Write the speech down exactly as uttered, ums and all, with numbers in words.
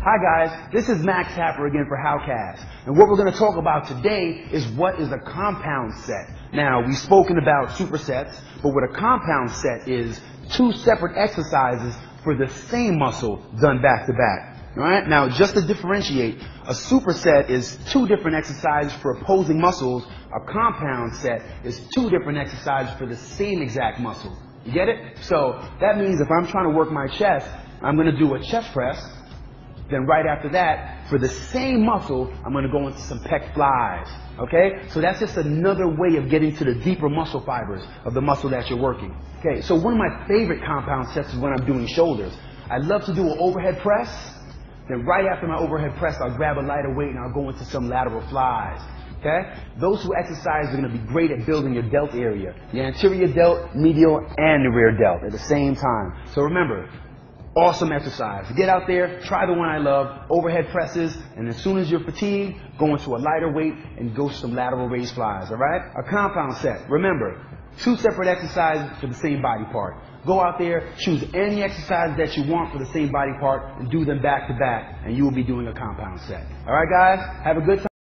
Hi guys, this is Max Happer again for Howcast, and what we're going to talk about today is what is a compound set. Now, we've spoken about supersets, but what a compound set is two separate exercises for the same muscle done back to back. Alright, now just to differentiate, a superset is two different exercises for opposing muscles. A compound set is two different exercises for the same exact muscle. You get it? So that means if I'm trying to work my chest, I'm going to do a chest press. Then right after that, for the same muscle, I'm going to go into some pec flies. Okay? So that's just another way of getting to the deeper muscle fibers of the muscle that you're working. Okay, so one of my favorite compound sets is when I'm doing shoulders. I love to do an overhead press. Then right after my overhead press, I'll grab a lighter weight and I'll go into some lateral flies. Okay? Those two exercises are going to be great at building your delt area. Your anterior delt, medial, and the rear delt at the same time. So remember, awesome exercise. Get out there, try the one I love, overhead presses, and as soon as you're fatigued, go into a lighter weight and go some lateral raised flies, alright? A compound set. Remember, two separate exercises for the same body part. Go out there, choose any exercise that you want for the same body part, and do them back to back, and you will be doing a compound set. Alright guys, have a good time.